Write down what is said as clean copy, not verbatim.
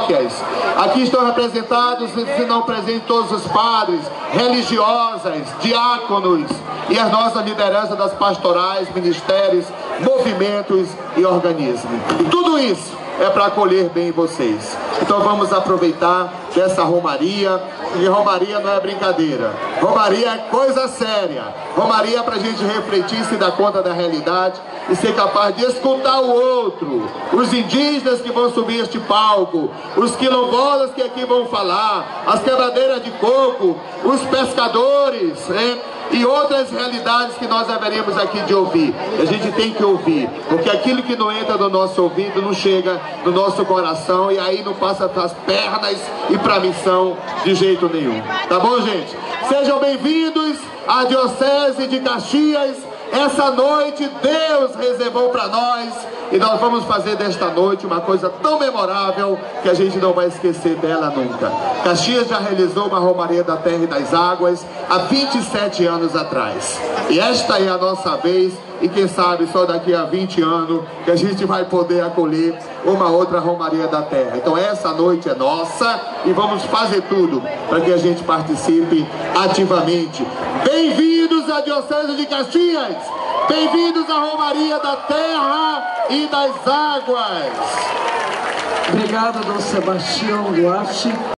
paróquias. Aqui estão representados, se não presentes, todos os padres, religiosas, diáconos e as nossas lideranças das pastorais, ministérios, movimentos e organismos. Tudo isso é para acolher bem vocês. Então vamos aproveitar dessa romaria, e romaria não é brincadeira, romaria é coisa séria, romaria é para a gente refletir, se dar conta da realidade e ser capaz de escutar o outro, os indígenas que vão subir este palco, os quilombolas que aqui vão falar, as quebradeiras de coco, os pescadores, né? E outras realidades que nós haveremos aqui de ouvir. A gente tem que ouvir, porque aquilo que não entra no nosso ouvido não chega no nosso coração, e aí não passa para as pernas e para a missão de jeito nenhum. Tá bom, gente? Sejam bem-vindos à Diocese de Caxias. Essa noite Deus reservou para nós, e nós vamos fazer desta noite uma coisa tão memorável que a gente não vai esquecer dela nunca. Caxias já realizou uma Romaria da Terra e das Águas há 27 anos atrás. E esta é a nossa vez, e quem sabe só daqui a 20 anos que a gente vai poder acolher uma outra Romaria da Terra. Então essa noite é nossa e vamos fazer tudo para que a gente participe ativamente. Bem-vindos à Diocese de Caxias! Bem-vindos à Romaria da Terra e das Águas! Obrigado, Dom Sebastião Duarte.